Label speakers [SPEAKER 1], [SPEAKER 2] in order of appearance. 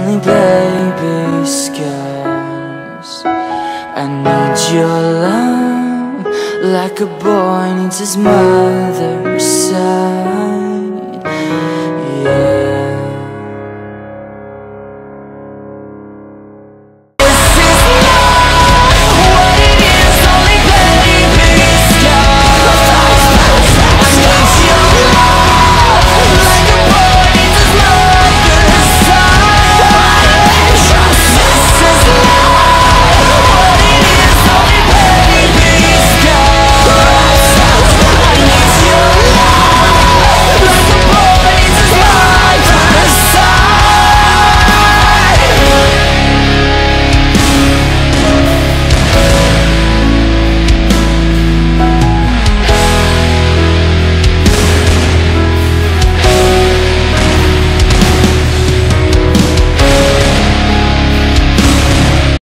[SPEAKER 1] only baby scars. I need your love like a boy needs his mother's side.